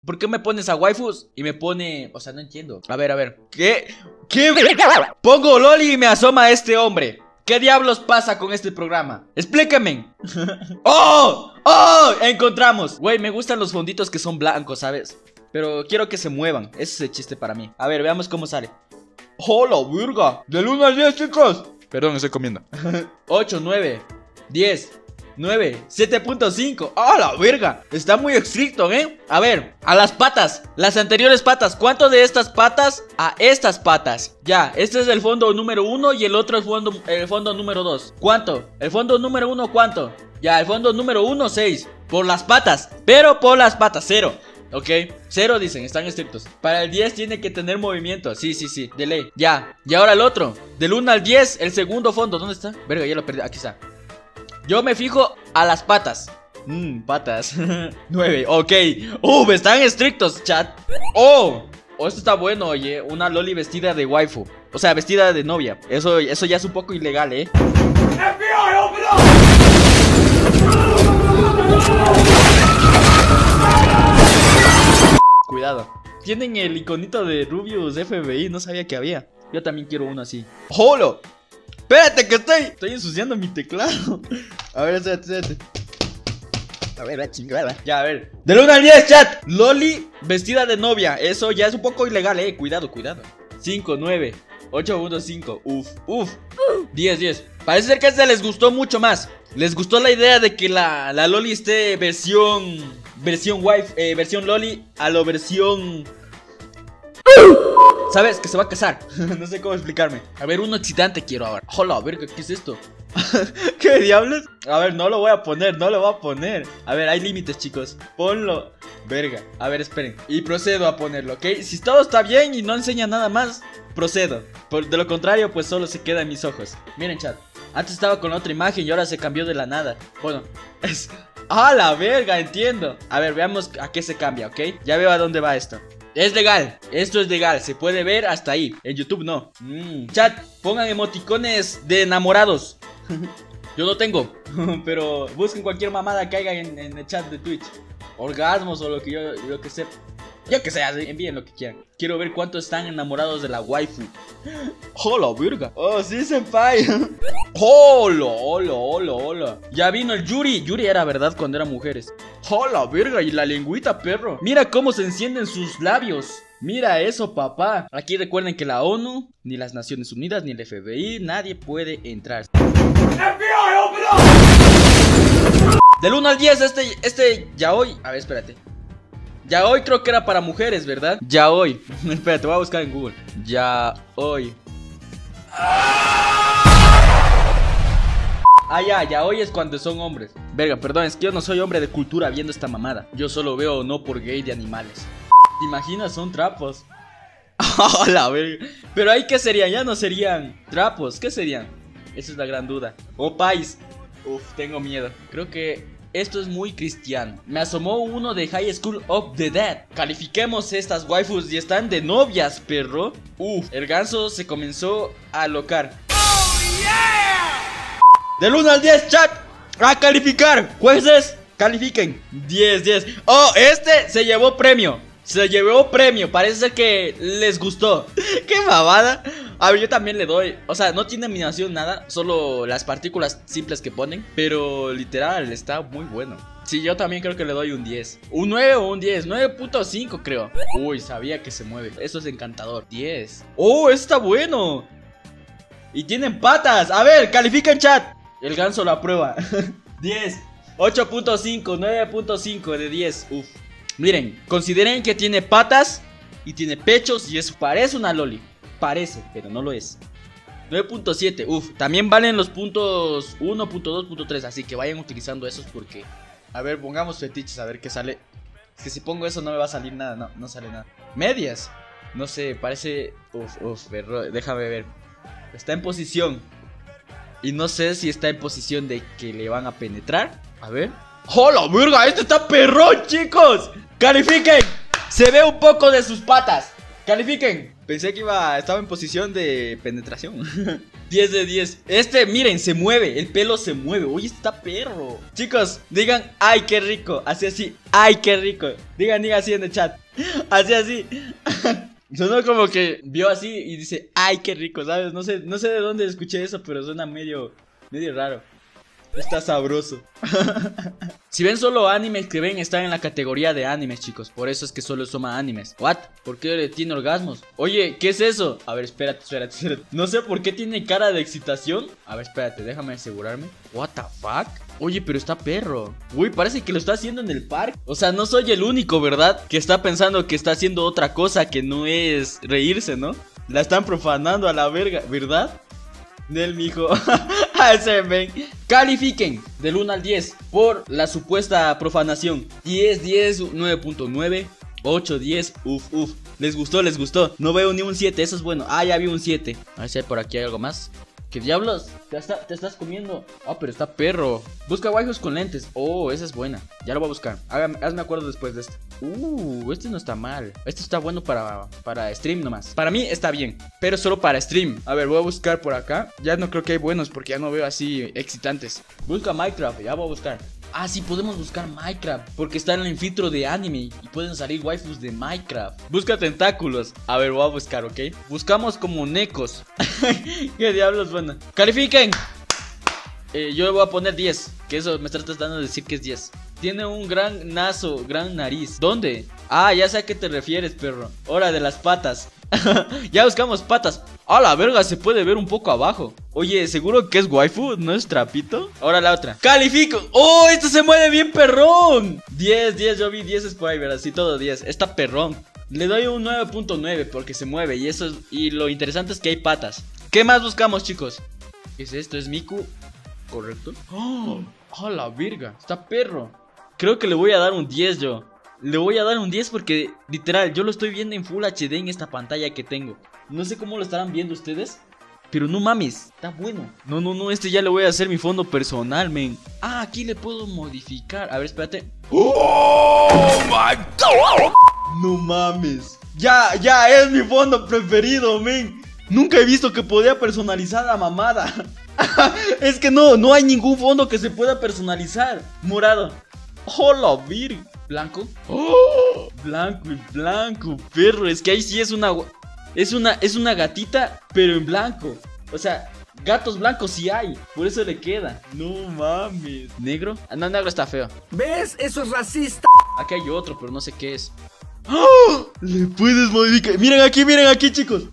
¿Por qué me pones a waifus? Y me pone... O sea, no entiendo. A ver. ¿Qué? Pongo Loli y me asoma este hombre. ¿Qué diablos pasa con este programa? Explícame. ¡Oh! Encontramos. Güey, me gustan los fonditos que son blancos, ¿sabes? Pero quiero que se muevan. Ese es el chiste para mí. A ver, veamos cómo sale. ¡Hola, virga! Del 1 al 10, chicos. Perdón, estoy comiendo. 8, 9, 10, 9, 7.5. ¡Ah, la verga! Está muy estricto, ¿eh? A ver, a las patas, las anteriores patas. ¿Cuánto de estas patas a estas patas? Ya, este es el fondo número 1 y el otro es el fondo número 2. ¿Cuánto? El fondo número 1, ¿cuánto? Ya, el fondo número 1, 6. Por las patas, pero por las patas, 0. Ok, 0 dicen, están estrictos. Para el 10 tiene que tener movimiento. Sí, de ley. Ya, y ahora el otro. Del 1 al 10, el segundo fondo. ¿Dónde está? Verga, ya lo perdí, aquí está. Yo me fijo a las patas. Patas. 9, ok. Están estrictos, chat. Esto está bueno, oye. Una loli vestida de waifu. O sea, vestida de novia. Eso ya es un poco ilegal, FBI, open up. Cuidado. Tienen el iconito de Rubius FBI. No sabía que había. Yo también quiero uno así. ¡Holo! Espérate que estoy ensuciando mi teclado. A ver, espérate. A ver, la chingada. Ya, a ver. Del 1 al 10, chat. Loli vestida de novia. Eso ya es un poco ilegal, Cuidado. 5, 9, 8.5. Uf. 10. Parece ser que a este les gustó mucho más. Les gustó la idea de que la Loli esté versión wife, versión Loli a lo versión... ¿Sabes? Que se va a casar. No sé cómo explicarme. A ver, uno excitante quiero ahora. Hola, verga, ¿qué es esto? ¿Qué diablos? A ver, no lo voy a poner. A ver, hay límites, chicos. Ponlo. Verga. A ver, esperen. Y procedo a ponerlo, ¿ok? Si todo está bien y no enseña nada más, procedo. De lo contrario, pues solo se queda en mis ojos. Miren, chat. Antes estaba con otra imagen y ahora se cambió de la nada. Bueno, es... ¡Ah, la verga! Entiendo. A ver, veamos a qué se cambia, ¿ok? Ya veo a dónde va esto. Es legal, esto es legal, se puede ver hasta ahí. En YouTube no. Chat, pongan emoticones de enamorados. Yo no tengo, pero busquen cualquier mamada que haya en el chat de Twitch. Orgasmos o lo que sea. Yo que sé, envíen lo que quieran. Quiero ver cuántos están enamorados de la waifu. ¡Hola, virga! ¡Oh, sí, senpai! ¡Hola! Ya vino el Yuri. Yuri era verdad cuando eran mujeres. ¡Hola, virga! Y la lengüita, perro. Mira cómo se encienden sus labios. Mira eso, papá. Aquí recuerden que la ONU, ni las Naciones Unidas, ni el FBI, nadie puede entrar. FBI, open up. Del 1 al 10, este yaoi. A ver, espérate. Yaoi creo que era para mujeres, ¿verdad? Yaoi. Espérate, voy a buscar en Google. Yaoi. Yaoi es cuando son hombres. Verga, perdón, es que yo no soy hombre de cultura viendo esta mamada. Yo solo veo no por gay de animales. ¿Te imaginas? Son trapos. La verga. Pero ahí, ¿qué serían? Ya no serían trapos. ¿Qué serían? Esa es la gran duda. Pais. Tengo miedo. Creo que... esto es muy cristiano. Me asomó uno de High School of the Dead. Califiquemos estas waifus y están de novias, perro. El ganso se comenzó a alocar. ¡Oh, yeah! Del 1 al 10, chat. A calificar. Jueces, califiquen. 10. Este se llevó premio. Parece ser que les gustó. ¡Qué babada! A ver, yo también le doy. O sea, no tiene animación nada, solo las partículas simples que ponen. Pero literal, está muy bueno. Sí, yo también creo que le doy un 10. Un 9 o un 10, 9.5 creo. Sabía que se mueve. Eso es encantador. 10. Está bueno. Y tienen patas. A ver, califican, chat. El ganso lo aprueba. 10, 8.5, 9.5 de 10. Miren, consideren que tiene patas y tiene pechos y eso parece una loli. Parece, pero no lo es. 9.7, también valen los puntos 1, punto 2, punto 3. Así que vayan utilizando esos porque... A ver, pongamos fetiches, a ver qué sale. Es que si pongo eso no me va a salir nada, no sale nada. Medias, no sé, parece... déjame ver. Está en posición. Y no sé si está en posición de que le van a penetrar. A ver. ¡Hola, verga! ¡Este está perrón, chicos! ¡Califiquen! Se ve un poco de sus patas. ¡Califiquen! Pensé que estaba en posición de penetración. 10 de 10. Miren, se mueve, el pelo se mueve. Uy, está perro. Chicos, digan, ay, qué rico. Así, ay, qué rico. Digan así en el chat. Así. Sonó como que vio así y dice, ay, qué rico, ¿sabes? No sé de dónde escuché eso, pero suena medio raro. Está sabroso. Si ven solo animes que ven, están en la categoría de animes, chicos. Por eso es que solo suma animes. ¿What? ¿Por qué tiene orgasmos? Oye, ¿qué es eso? A ver, espérate. No sé por qué tiene cara de excitación. A ver, espérate, déjame asegurarme. What the fuck? Oye, pero está perro. Uy, parece que lo está haciendo en el parque. O sea, no soy el único, ¿verdad? Que está pensando que está haciendo otra cosa que no es reírse, ¿no? La están profanando a la verga, ¿verdad? Del mijo. Se ven. Califiquen del 1 al 10 por la supuesta profanación. 10, 9.9, 8, 10. Uf. Les gustó. No veo ni un 7, eso es bueno. Ah, ya vi un 7. A ver si hay por aquí algo más. ¿Qué diablos? Te estás comiendo. Ah, pero está perro. Busca waifus con lentes. Oh, esa es buena. Ya lo voy a buscar. Hazme acuerdo después de esto. Este no está mal. Este está bueno para stream nomás. Para mí está bien, pero solo para stream. A ver, voy a buscar por acá. Ya no creo que hay buenos porque ya no veo así excitantes. Busca Minecraft, ya voy a buscar. Ah, sí, podemos buscar Minecraft porque está en el filtro de anime y pueden salir waifus de Minecraft. Busca tentáculos. A ver, voy a buscar, ¿ok? Buscamos como necos. ¿Qué diablos, bueno? ¡Califiquen! Yo le voy a poner 10. Que eso me estás tratando de decir que es 10. Tiene un gran gran nariz. ¿Dónde? Ah, ya sé a qué te refieres, perro. Hora de las patas. Ya buscamos patas. A la verga, se puede ver un poco abajo. Oye, ¿seguro que es waifu? ¿No es trapito? Ahora la otra. ¡Califico! ¡Oh, esto se mueve bien perrón! 10, yo vi 10 es por ahí, ¿verdad? Sí, todo 10. Está perrón. Le doy un 9.9 porque se mueve y lo interesante es que hay patas. ¿Qué más buscamos, chicos? ¿Qué es esto? ¿Es Miku? ¿Correcto? ¡Oh! ¡Oh, la verga! Está perro. Creo que le voy a dar un 10 yo. Le voy a dar un 10 porque, literal, yo lo estoy viendo en Full HD en esta pantalla que tengo. No sé cómo lo estarán viendo ustedes, pero no mames, está bueno. No, este ya le voy a hacer mi fondo personal, men. Ah, aquí le puedo modificar. A ver, espérate. ¡Oh, my God! No mames. Ya es mi fondo preferido, men. Nunca he visto que podía personalizar la mamada. Es que no hay ningún fondo que se pueda personalizar. Morado. ¡Hola, vir! ¿Blanco? ¡Oh! Blanco, perro. Es que ahí sí es una gatita, pero en blanco. O sea, gatos blancos sí hay. Por eso le queda. No mames. ¿Negro? Ah, no, negro está feo. ¿Ves? Eso es racista. Aquí hay otro, pero no sé qué es. ¡Oh! Le puedes modificar. Miren aquí, chicos.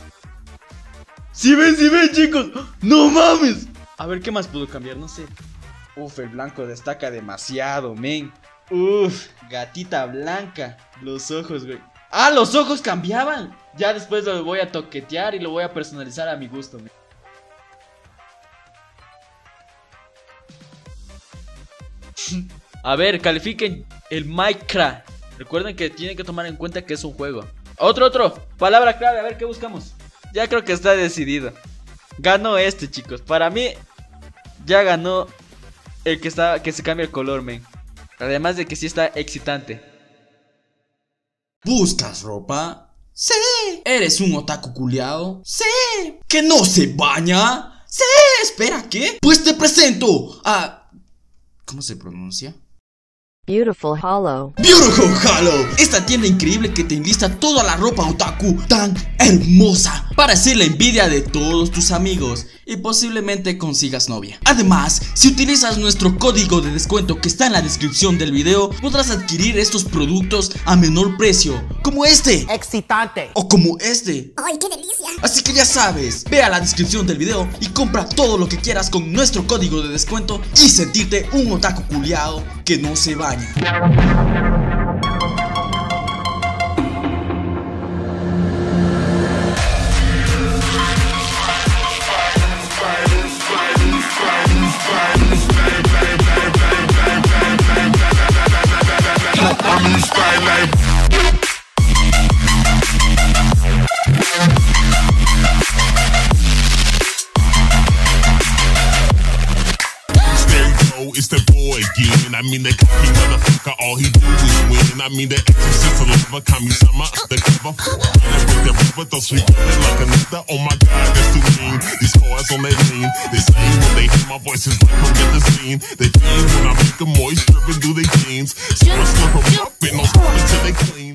Si ven, chicos. No mames. A ver, ¿qué más puedo cambiar? No sé. Uf, el blanco destaca demasiado, men. Uf, gatita blanca. Los ojos, güey. Ah, los ojos cambiaban. Ya después lo voy a toquetear y lo voy a personalizar a mi gusto, men. A ver, califiquen el Minecraft. Recuerden que tienen que tomar en cuenta que es un juego. Otro. Palabra clave, a ver qué buscamos. Ya creo que está decidido. Ganó este, chicos. Para mí, ya ganó el que se cambia el color, men. Además de que sí está excitante. ¿Buscas ropa? Sí. ¿Eres un otaku culiao? Sí. ¿Que no se baña? Sí. Espera, ¿qué? Pues te presento a... ¿Cómo se pronuncia? Beautiful Hollow. Beautiful Hollow. Esta tienda increíble que te enlista toda la ropa otaku tan hermosa para hacer la envidia de todos tus amigos y posiblemente consigas novia. Además, si utilizas nuestro código de descuento que está en la descripción del video, podrás adquirir estos productos a menor precio, como este. Excitante. O como este. ¡Ay, qué delicia! Así que ya sabes, ve a la descripción del video y compra todo lo que quieras con nuestro código de descuento y sentirte un otaku culiao que no se baña. It's the boy again. I mean, the cocky motherfucker, all he do is win. again. I mean the exorcist, a lover, Kami-sama, the cover. With their river, they'll sweep it like a nigga. Oh my God, that's too mean. These cars on their lean. They sing when they hear my voice is like from the scene. They fiend when I make them moist, dripping through their jeans. So I slurp them up and I'll stop until they clean.